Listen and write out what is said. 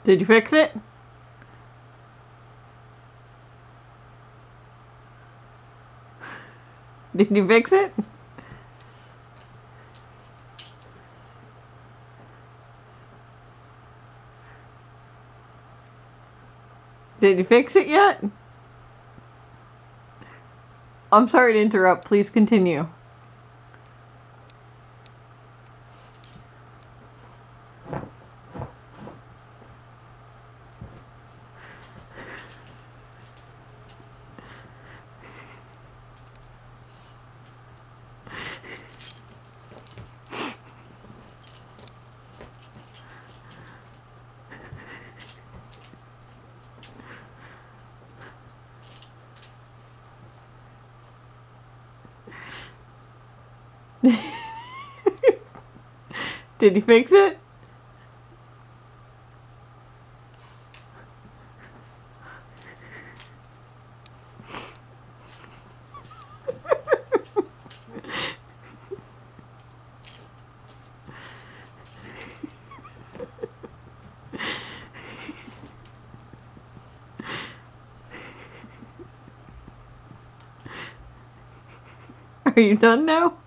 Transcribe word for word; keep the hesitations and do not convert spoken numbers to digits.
Did you fix it? Did you fix it? Did you fix it yet? I'm sorry to interrupt. Please continue. Did you fix it? Are you done now?